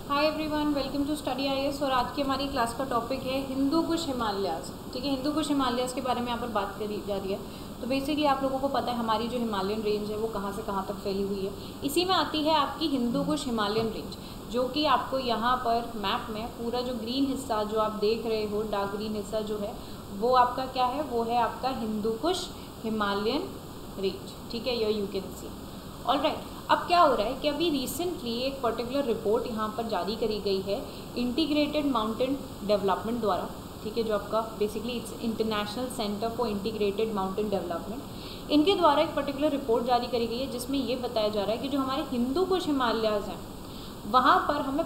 Hi everyone, welcome to study IAS. और आज की हमारी क्लास का टॉपिक है हिंदू कुश हिमालयाज़। ठीक है, हिंदू कुश हिमालयाज़ के बारे में यहाँ पर बात करी जा रही है। तो बेसिकली आप लोगों को पता है हमारी जो हिमालयन रेंज है वो कहाँ से कहाँ तक फैली हुई है। इसी में आती है आपकी हिंदू कुश हिमालयन रेंज, जो कि आपको यहाँ पर मैप में पूरा जो ग्रीन हिस्सा जो आप देख रहे हो, डार्क ग्रीन हिस्सा जो है वो आपका क्या है, वो है आपका हिंदू कुश हिमालयन रेंज। ठीक है, यू कैन सी। ऑलराइट, अब क्या हो रहा है कि अभी रिसेंटली एक पर्टिकुलर रिपोर्ट यहाँ पर जारी करी गई है इंटीग्रेटेड माउंटेन डेवलपमेंट द्वारा। ठीक है, जो आपका basically it's international centre for integrated mountain development, इनके द्वारा एक पर्टिकुलर रिपोर्ट जारी करी गई है जिसमें ये बताया जा रहा है कि जो हमारे हिंदू कुश हिमालयाज़ हैं वहाँ पर हमें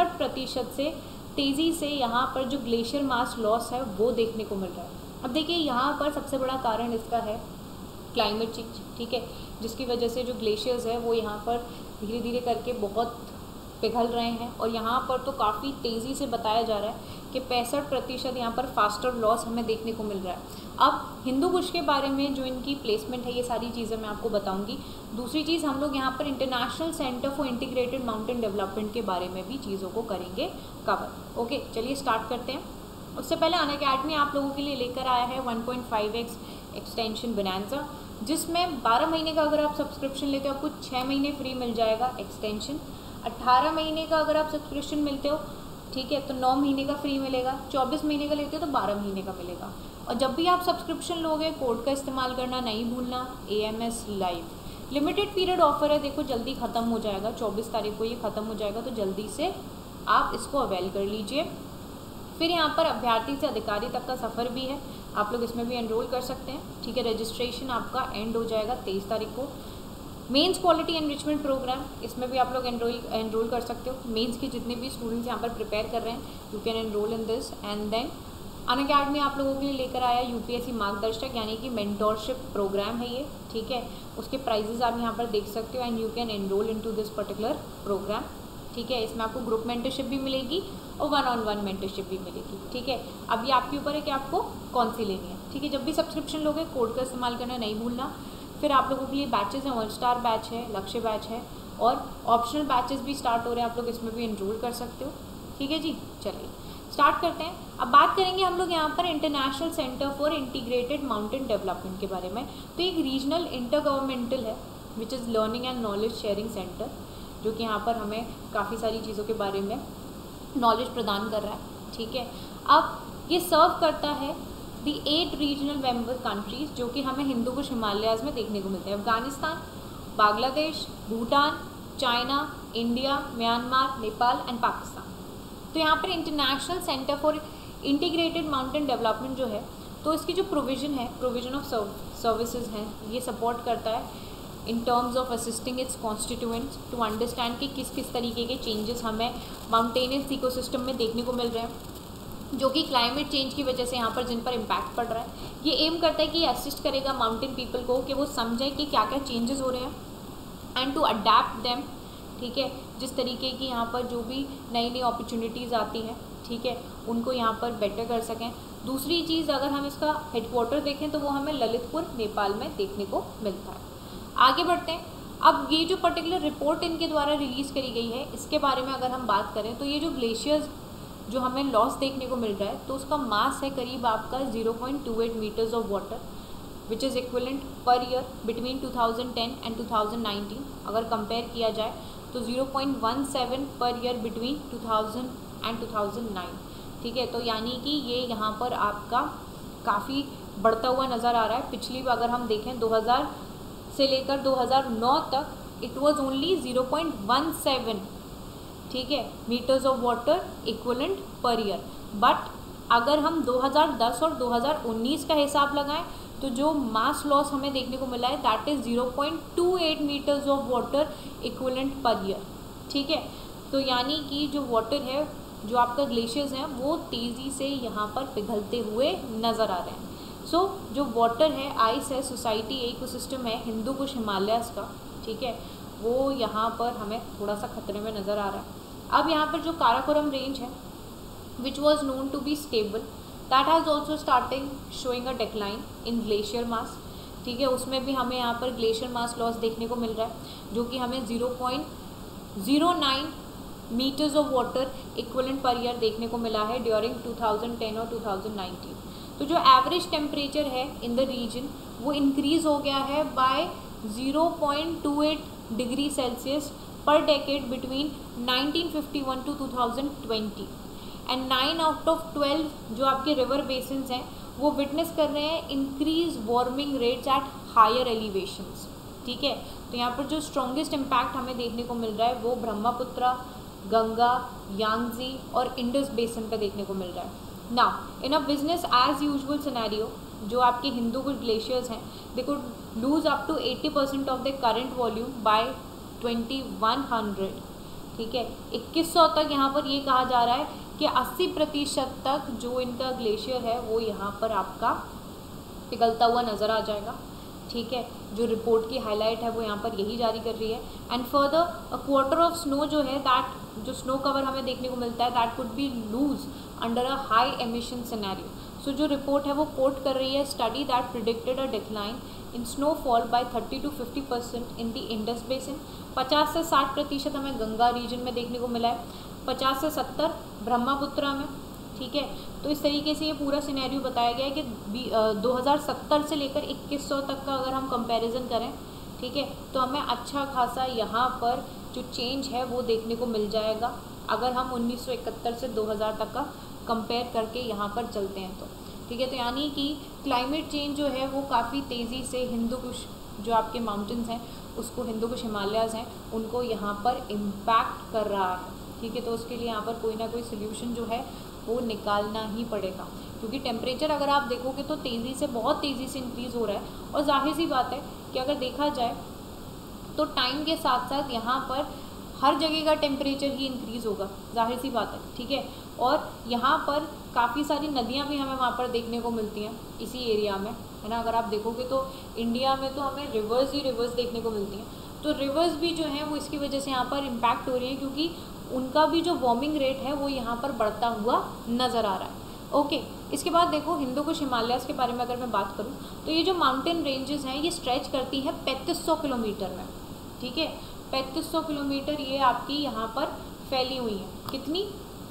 65% से तेज़ी से यहाँ पर जो ग्लेशियर मास लॉस है वो देखने को मिल रहा है। अब देखिए, यहाँ पर सबसे बड़ा कारण इसका है क्लाइमेट चेंज। ठीक है, जिसकी वजह से जो ग्लेशियर्स है वो यहाँ पर धीरे धीरे करके बहुत पिघल रहे हैं और यहाँ पर तो काफ़ी तेज़ी से बताया जा रहा है कि 65% यहाँ पर फास्टर लॉस हमें देखने को मिल रहा है। अब हिंदू कुश के बारे में जो इनकी प्लेसमेंट है, ये सारी चीज़ें मैं आपको बताऊंगी। दूसरी चीज़, हम लोग यहाँ पर international centre for integrated mountain development के बारे में भी चीज़ों को करेंगे कवर। ओके, चलिए स्टार्ट करते हैं। उससे पहले अनअकैडमी आप लोगों के लिए लेकर आया है 1.5x एक्सटेंशन बोनांजा, जिसमें 12 महीने का अगर आप सब्सक्रिप्शन लेते हो आपको 6 महीने फ्री मिल जाएगा एक्सटेंशन। 18 महीने का अगर आप सब्सक्रिप्शन मिलते हो, ठीक है, तो 9 महीने का फ्री मिलेगा। 24 महीने का लेते हो तो 12 महीने का मिलेगा। और जब भी आप सब्सक्रिप्शन लोगे कोड का इस्तेमाल करना नहीं भूलना, AMS live. Limited period offer है, देखो जल्दी ख़त्म हो जाएगा, 24 तारीख को ये ख़त्म हो जाएगा, तो जल्दी से आप इसको अवेल कर लीजिए। फिर यहाँ पर अभ्यर्थी से अधिकारी तक का सफ़र भी है, आप लोग इसमें भी एनरोल कर सकते हैं। ठीक है, रजिस्ट्रेशन आपका एंड हो जाएगा 23 तारीख को। मेंस क्वालिटी एनरिचमेंट प्रोग्राम, इसमें भी आप लोग एनरोल कर सकते हो। मेंस के जितने भी स्टूडेंट्स यहाँ पर प्रिपेयर कर रहे हैं, you can enrol in this. And then Unacademy आप लोगों के लिए लेकर आया UPSC मार्गदर्शक, यानी कि मेंटोरशिप प्रोग्राम है ये। ठीक है, उसके प्राइजेज आप यहाँ पर देख सकते हो and you can enrol in to this particular programme. ठीक है, इसमें आपको ग्रुप मेंटरशिप भी मिलेगी और 1-on-1 मेंटरशिप भी मिलेगी। ठीक है, अब ये आपके ऊपर है कि आपको कौन सी लेनी है। ठीक है, जब भी सब्सक्रिप्शन लोगे कोड का इस्तेमाल करना नहीं भूलना। फिर आप लोगों के लिए बैचेस हैं, ऑल स्टार बैच है, लक्ष्य बैच है और ऑप्शनल बैचेस भी स्टार्ट हो रहे हैं, आप लोग इसमें भी एनरोल कर सकते हो। ठीक है जी, चलिए स्टार्ट करते हैं। अब बात करेंगे हम लोग यहाँ पर international centre for integrated mountain development के बारे में। तो एक रीजनल इंटर गवर्नमेंटल है which is learning and knowledge sharing centre, जो कि यहाँ पर हमें काफ़ी सारी चीज़ों के बारे में नॉलेज प्रदान कर रहा है। ठीक है, अब ये सर्व करता है दी 8 रीजनल मेंबर कंट्रीज़, जो कि हमें हिंदू कुश हिमालयाज़ में देखने को मिलते हैं। Afghanistan, Bangladesh, Bhutan, China, India, Myanmar, Nepal and Pakistan. तो यहाँ पर international centre for integrated mountain development जो है, तो इसकी जो प्रोविज़न है, प्रोविज़न ऑफ सर्विसेज हैं, ये सपोर्ट करता है in terms of assisting its constituents to understand कि किस किस तरीके के चेंजेस हमें माउंटेनियस इकोसिस्टम में देखने को मिल रहे हैं, जो कि क्लाइमेट चेंज की वजह से यहाँ पर जिन पर इम्पैक्ट पड़ रहा है। ये एम करता है कि ये असिस्ट करेगा माउंटेन पीपल को कि वो समझें कि क्या क्या चेंजेस हो रहे हैं एंड टू अडेप्ट देम। ठीक है, जिस तरीके की यहाँ पर जो भी नई नई अपॉर्चुनिटीज़ आती हैं, ठीक है, उनको यहाँ पर बेटर कर सकें। दूसरी चीज़, अगर हम इसका हेडक्वार्टर देखें तो वो हमें ललितपुर नेपाल में देखने को मिलता है। आगे बढ़ते हैं। अब ये जो पर्टिकुलर रिपोर्ट इनके द्वारा रिलीज़ करी गई है, इसके बारे में अगर हम बात करें तो ये जो ग्लेशियर्स जो हमें लॉस देखने को मिल रहा है, तो उसका मास है करीब आपका 0.28 metres of water, which is equivalent per year between 2010 and 2019। अगर कंपेयर किया जाए तो 0.17 पर ईयर बिटवीन 2000 एंड 2009। ठीक है, तो यानी कि ये यहाँ पर आपका काफ़ी बढ़ता हुआ नज़र आ रहा है। पिछली अगर हम देखें 2000 से लेकर 2009 तक इट वाज ओनली 0.17, ठीक है, metres of water equivalent per year. But अगर हम 2010 और 2019 का हिसाब लगाएं तो जो मास लॉस हमें देखने को मिला है that is 0.28 metres of water equivalent per year. ठीक है, तो यानी कि जो वाटर है, जो आपका ग्लेशियर्स हैं, वो तेज़ी से यहाँ पर पिघलते हुए नज़र आ रहे हैं। सो जो वाटर है, आइस है, सोसाइटी इकोसिस्टम है हिंदू कुश हिमालयाज़ का, ठीक है, वो यहाँ पर हमें थोड़ा सा खतरे में नज़र आ रहा है। अब यहाँ पर जो काराकोरम रेंज है which was known to be stable, that has also starting showing a decline in glacier mass. ठीक है, उसमें भी हमें यहाँ पर ग्लेशियर मास लॉस देखने को मिल रहा है, जो कि हमें 0.09 metres of water equivalent per year देखने को मिला है ड्यूरिंग 2010 और 2019। तो जो एवरेज टेम्परेचर है इन द रीजन वो इंक्रीज हो गया है by 0.28 degree Celsius per decade between 1951 to 2020। And 9 out of 12 जो आपके रिवर बेसिन्स हैं वो विटनेस कर रहे हैं increase warming rates at higher elevations. ठीक है, तो यहाँ पर जो स्ट्रॉन्गेस्ट इम्पैक्ट हमें देखने को मिल रहा है वो ब्रह्मपुत्र, गंगा, यांगजी और इंडस बेसिन पे देखने को मिल रहा है। ना in a business as usual scenario जो आपके हिंदूकुश ग्लेशियर्स हैं they could lose up to 80% of the current volume by 2100। ठीक है, 2100 तक यहाँ पर ये कहा जा रहा है कि 80% तक जो इनका ग्लेशियर है वो यहाँ पर आपका पिघलता हुआ नज़र आ जाएगा। ठीक है, जो रिपोर्ट की हाईलाइट है वो यहाँ पर यही जारी कर रही है। And further a quarter of snow जो है दैट जो स्नो कवर हमें देखने को मिलता है that could be lose under a high emission scenario. So जो रिपोर्ट है वो कोट कर रही है study that predicted a decline in snowfall by 30 to 50% in the Indus basin. 50 से 60% हमें गंगा रीजन में देखने को मिला है, 50 से 70 ब्रह्मपुत्र में। ठीक है, तो इस तरीके से ये पूरा सिनेरियो बताया गया है कि 2070 से लेकर 2100 तक का अगर हम कंपैरिजन करें, ठीक है, तो हमें अच्छा खासा यहाँ पर जो चेंज है वो देखने को मिल जाएगा अगर हम 1971 से 2000 तक का कंपेयर करके यहाँ पर चलते हैं तो। ठीक है, तो यानी कि क्लाइमेट चेंज जो है वो काफ़ी तेज़ी से हिंदूकुश जो आपके माउंटेन्स हैं उसको हिंदूकुश हिमालयाज़ हैं उनको यहाँ पर इम्पैक्ट कर रहा है। ठीक है, तो उसके लिए यहाँ पर कोई ना कोई सोल्यूशन जो है वो निकालना ही पड़ेगा, क्योंकि टेम्परेचर अगर आप देखोगे तो तेज़ी से बहुत तेज़ी से इंक्रीज़ हो रहा है। और जाहिर सी बात है कि अगर देखा जाए तो टाइम के साथ साथ यहाँ पर हर जगह का टेम्परेचर ही इंक्रीज़ होगा, जाहिर सी बात है। ठीक है, और यहाँ पर काफ़ी सारी नदियाँ भी हमें वहाँ पर देखने को मिलती हैं इसी एरिया में, है ना। अगर आप देखोगे तो इंडिया में तो हमें रिवर्स ही रिवर्स देखने को मिलती हैं, तो रिवर्स भी जो हैं वो इसकी वजह से यहाँ पर इम्पैक्ट हो रही है क्योंकि उनका भी जो वार्मिंग रेट है वो यहाँ पर बढ़ता हुआ नज़र आ रहा है। ओके, इसके बाद देखो हिंदूकुश हिमालयाज़ के बारे में अगर मैं बात करूँ तो ये जो माउंटेन रेंजेस हैं ये स्ट्रेच करती है 3500 किलोमीटर में। ठीक है, 3500 किलोमीटर ये आपकी यहाँ पर फैली हुई है, कितनी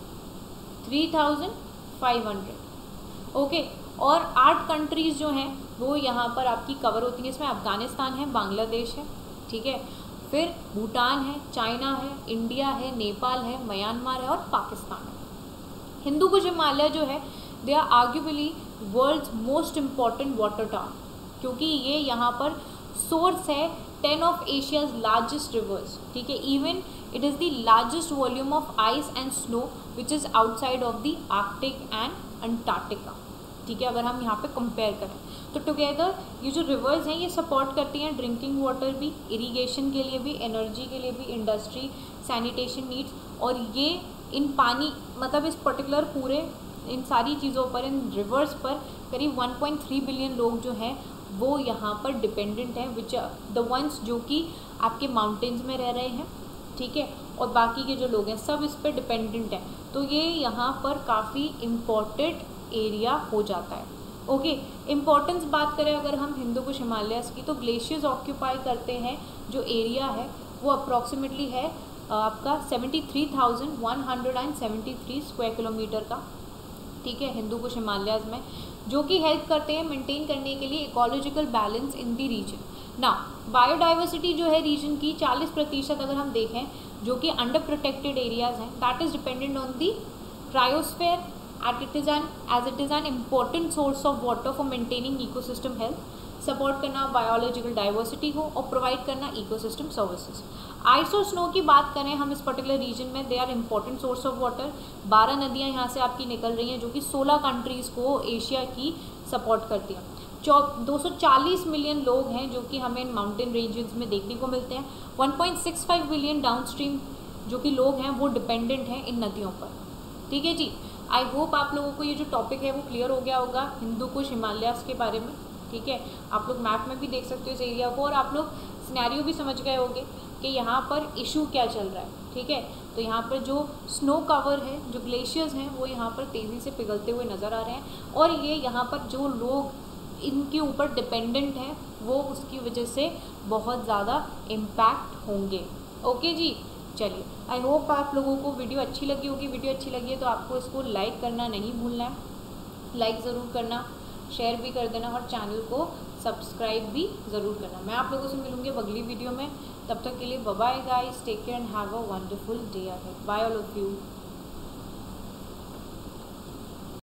3500। ओके, और 8 कंट्रीज़ जो हैं वो यहाँ पर आपकी कवर होती हैं। इसमें अफ़गानिस्तान है, बांग्लादेश है, ठीक है, फिर भूटान है, चाइना है, इंडिया है, नेपाल है, म्यांमार है और पाकिस्तान है। हिंदूकुश हिमालय जो है they are arguably world's most important water town, क्योंकि ये यहाँ पर सोर्स है 10 ऑफ एशियाज लार्जेस्ट रिवर्स। ठीक है, even it is the largest volume of ice and snow which is outside of the Arctic and Antarctica. ठीक है, अगर हम यहाँ पे कंपेयर करें तो टुगेदर ये जो रिवर्स हैं ये सपोर्ट करती हैं ड्रिंकिंग वाटर भी, इरिगेशन के लिए भी, एनर्जी के लिए भी, इंडस्ट्री, सैनिटेशन नीड्स, और ये इन पानी मतलब इस पर्टिकुलर पूरे इन सारी चीज़ों पर, इन रिवर्स पर करीब 1.3 बिलियन लोग जो हैं वो यहाँ पर डिपेंडेंट हैं, विच द वंस जो कि आपके माउंटेन्स में रह रहे हैं। ठीक है, और बाकी के जो लोग हैं सब इस पर डिपेंडेंट हैं, तो ये यहाँ पर काफ़ी इम्पॉर्टेंट एरिया हो जाता है। ओके, इम्पोर्टेंस बात करें अगर हम हिंदूकुश हिमालयाज़ की तो ग्लेशियर्स ऑक्यूपाई करते हैं जो एरिया है वो अप्रॉक्सीमेटली है आपका 73,173 स्क्वायर किलोमीटर का। ठीक है, हिंदूकुश हिमालयाज़ में, जो कि हेल्प करते हैं मेंटेन करने के लिए ecological balance in the region. ना बायोडाइवर्सिटी जो है रीजन की 40% अगर हम देखें जो कि अंडर प्रोटेक्टेड एरियाज़ हैं, that is dependent on the cryosphere as it is an important source of water for maintaining ecosystem health, support करना बायोलॉजिकल डाइवर्सिटी को और प्रोवाइड करना इकोसिस्टम सर्विसेज। आइस और स्नो की बात करें हम इस पर्टिकुलर रीजन में, they are important source of water. 12 नदियाँ यहाँ से आपकी निकल रही हैं जो कि 16 कंट्रीज़ को एशिया की सपोर्ट करती हैं। 240 मिलियन लोग हैं जो कि हमें माउंटेन रेंजेस में देखने को मिलते हैं। 1.65 बिलियन डाउनस्ट्रीम जो कि लोग हैं वो डिपेंडेंट हैं इन नदियों पर। ठीक है जी, आई होप आप लोगों को ये जो टॉपिक है वो क्लियर हो गया होगा हिंदूकुश हिमालयाज़ के बारे में। ठीक है, आप लोग मैप में भी देख सकते हो इस एरिया को, और आप लोग सिनेरियो भी समझ गए होंगे कि यहाँ पर इशू क्या चल रहा है। ठीक है, तो यहाँ पर जो स्नो कवर है, जो ग्लेशियर्स हैं वो यहाँ पर तेज़ी से पिघलते हुए नज़र आ रहे हैं, और ये यहाँ पर जो लोग इनके ऊपर डिपेंडेंट हैं वो उसकी वजह से बहुत ज़्यादा इम्पैक्ट होंगे। ओके जी, चलिए, आई होप आप लोगों को वीडियो अच्छी लगी होगी। वीडियो अच्छी लगी है तो आपको इसको लाइक करना नहीं भूलना है, लाइक ज़रूर करना, शेयर भी कर देना और चैनल को सब्सक्राइब भी ज़रूर करना। मैं आप लोगों से मिलूँगी अगली वीडियो में, तब तक के लिए bye bye guys, take care and have a wonderful day ahead. Bye all of you.